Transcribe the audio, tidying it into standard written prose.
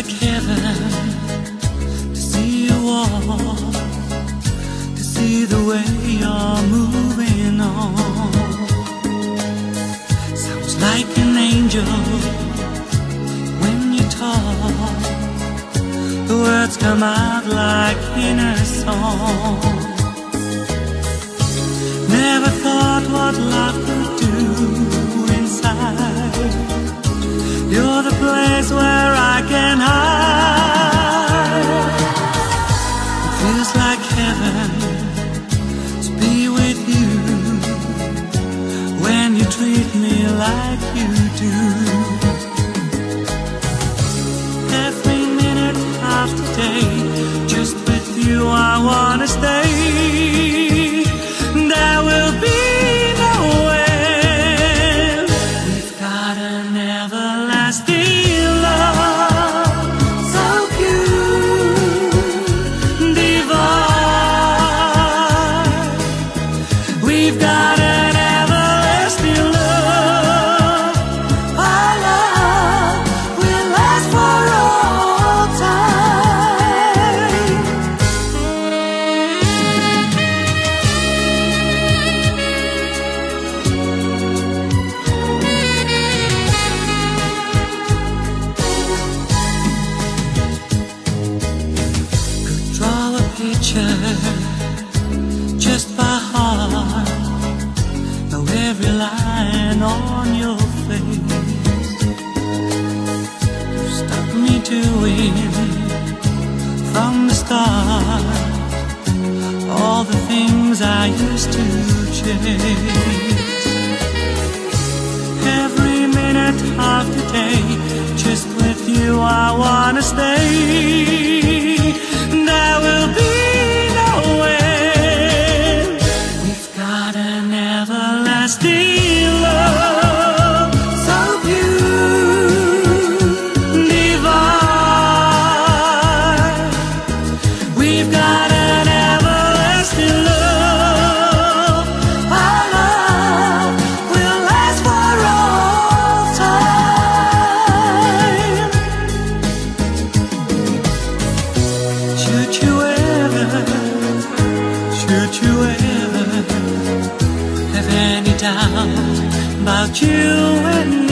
like heaven to see you walk, to see the way you're moving on. Sounds like an angel when you talk. The words come out like in a song. Never thought what love could do inside. You're the place where I can hide. It feels like heaven to be with you when you treat me like you do. Every minute of the day, just with you I wanna stay. There will be no end. We've got an everlasting love, so pure, divine. We've got an everlasting love. Our love will last for all time. Could draw a picture just by heart, know every line on your face. You stopped me doing from the start all the things I used to chase. Every minute of the day, just with you I wanna stay. There will be no end. We've got an everlasting love, so pure, divine. We've got an everlasting love. Our love will last for all time. Should you ever have any doubt about you and